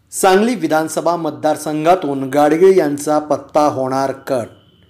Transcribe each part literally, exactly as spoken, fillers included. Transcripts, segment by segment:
सांगली विधानसभा मतदारसंघातून गाडगीळ यांचा पत्ता होणार कट।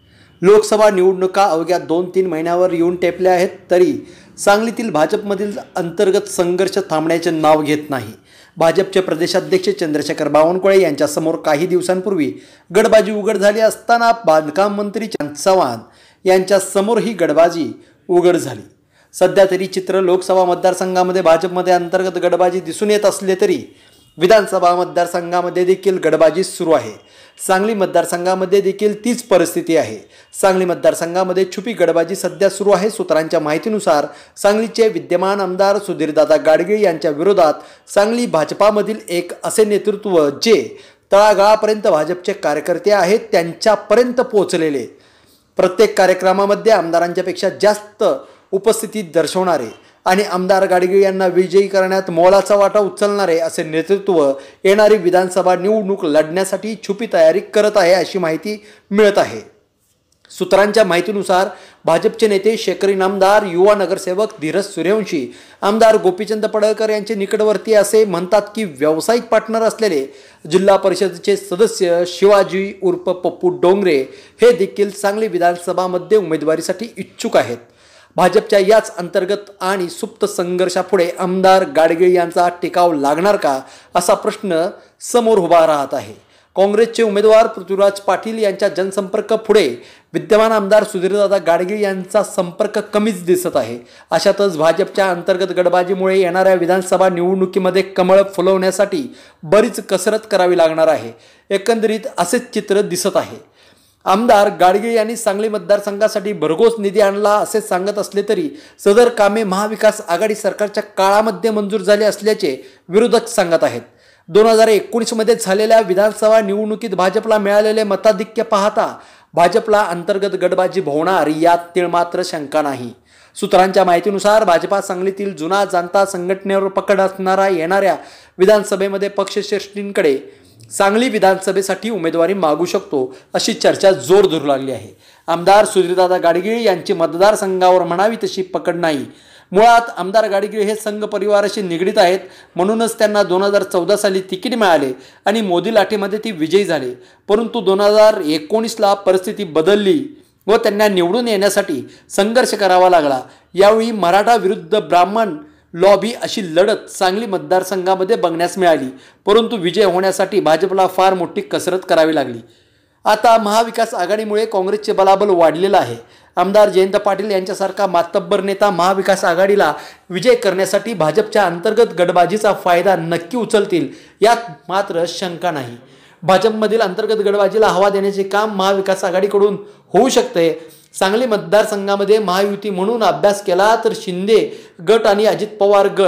लोकसभा निवडणुका अवघ्या दोन तीन महिन्यावर येऊन टेपल्या आहेत, तरी सांगलीतील भाजपमधील अंतर्गत संघर्ष थांबण्याचे नाव घेत नाही। भाजपचे प्रदेशाध्यक्ष चंद्रशेखर बावनकुळे यांच्यासमोर काही दिवसांपूर्वी गडबाजी उघड झाली असताना बांधकाम मंत्री चव्हाण यांच्यासमोर ही गडबाजी उघड झाली। सध्या तरी चित्र लोकसभा मतदारसंघामध्ये भाजपमध्ये अंतर्गत गडबाजी दिसून येत असले तरी विधानसभा मतदारसंघामध्ये देखील गडबाजी सुरू आहे। सांगली मतदारसंघामध्ये देखील तीच परिस्थिती आहे। सांगली मतदारसंघामध्ये छुपी गडबाजी सध्या सुरू आहे। सूत्रांच्या माहितीनुसार सांगलीचे विद्यमान आमदार सुधीरदादा गाडगीळ यांच्या विरोधात सांगली भाजपामधील एक असे नेतृत्व जे तळागाळापर्यंत भाजपचे कार्यकर्ते आहेत त्यांच्यापर्यंत पोहोचलेले, प्रत्येक कार्यक्रमामध्ये आमदारांच्या पेक्षा जास्त उपस्थिती दर्शवणारे आणि आमदार गाडगीळ यांना विजयी करण्यात मोलाचा वाटा उचलणारे असे नेतृत्व येणारी विधानसभा निवडणूक लढण्यासाठी छुपी तयारी करत आहे अशी माहिती मिळत आहे। सूत्रांच्या माहितीनुसार भाजपचे नेते शेखरी नामदार, युवा नगरसेवक धीरज सूर्यवंशी, आमदार गोपीचंद पडळकर यांचे निकटवर्ती असे म्हणतात की व्यावसायिक पार्टनर असलेले जिल्हा परिषदेचे सदस्य शिवाजी उर्फ पप्पू डोंगरे हे देखील सांगली विधानसभामध्ये उमेदवारीसाठी इच्छुक आहेत। भाजपच्या याच अंतर्गत आणि सुप्त संघर्षापुढे आमदार गाडगीळ यांचा टिकाव लागणार का असा प्रश्न समोर उभा राहत आहे। काँग्रेसचे उमेदवार पृथ्वीराज पाटील यांच्या जनसंपर्क पुढे विद्यमान आमदार सुधीरदादा गाडगीळ यांचा संपर्क कमीच दिसत आहे। अशातच भाजपच्या अंतर्गत गडबाजीमुळे येणाऱ्या विधानसभा निवडणुकीमध्ये कमळ फुलवण्यासाठी बरीच कसरत करावी लागणार आहे। एकंदरीत असेच चित्र दिसत आहे। आमदार गाडगीळ यांनी सांगली मतदारसंघासाठी भरघोस निधी आणला असे सांगत असले तरी सदर कामे महाविकास आघाडी सरकारच्या काळामध्ये मंजूर झाले असल्याचे विरोधक सांगत आहेत। दोन हजार एकोणीस मध्ये झालेल्या विधानसभा निवडणुकीत भाजपला मिळालेले मताधिक्य पाहता भाजपला अंतर्गत गडबाजी होणार यात तीळमात्र शंका नाही। सूत्रांच्या माहितीनुसार भाजपा सांगलीतील जुना जाणता संघटनेवर पकड असणारा येणाऱ्या विधानसभेमध्ये पक्षश्रेष्ठींकडे सांगली विधानसभेसाठी उमेदवारी मागू शकतो अशी चर्चा जोर धरू लागली आहे। आमदार सुधीरदादा गाडगीळ यांची मतदारसंघावर म्हणावी तशी पकड नाही। मुळात आमदार गाडगीळ हे संघ परिवाराशी निगडीत आहेत, म्हणूनच त्यांना दोन हजार चौदा साली तिकीट मिळाले आणि मोदी लाटेमध्ये ती विजयी झाले। परंतु दोन हजार एकोणीसला परिस्थिती बदलली व त्यांना निवडून येण्यासाठी संघर्ष करावा लागला। यावेळी मराठा विरुद्ध ब्राह्मण लॉबी अशी लढत सांगली मतदारसंघामध्ये बघण्यास मिळाली, परंतु विजय होण्यासाठी भाजपला फार मोठी कसरत करावी लागली। आता महाविकास आघाडीमुळे काँग्रेसचे बलाबल वाढलेलं आहे। आमदार जयंत पाटील यांच्यासारखा मातब्बर नेता महाविकास आघाडीला विजय करण्यासाठी भाजपच्या अंतर्गत गडबाजीचा फायदा नक्की उचलतील यात मात्र शंका नाही। भाजपमधील अंतर्गत गडबाजीला हवा देण्याचे काम महाविकास आघाडीकडून होऊ शकते। सांगली मतदारसंघामध्ये महायुती म्हणून अभ्यास केला तर शिंदे गट आणि अजित पवार गट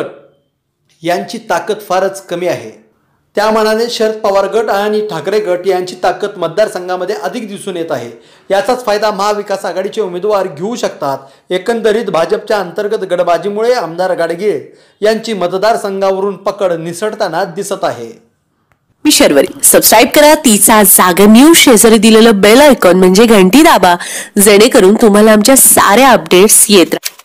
यांची ताकद फारच कमी आहे। त्या मानाने शरद पवार गट आणि ठाकरे गट यांची ताकद मतदारसंघामध्ये अधिक दिसून येत आहे। याचाच फायदा महाविकास आघाडीचे उमेदवार घेऊ शकतात। एकंदरीत भाजपच्या अंतर्गत गडबाजीमुळे आमदार गाडगीळ यांची मतदारसंघावरून पकड निसटताना दिसत आहे। मी शर्वरी, सबस्क्राईब करा तिचा जागर न्यूज, शेजारी दिलेलं बेल आयकॉन म्हणजे घंटी दाबा, जेणेकरून तुम्हाला आमच्या साऱ्या अपडेट्स येत राहतील।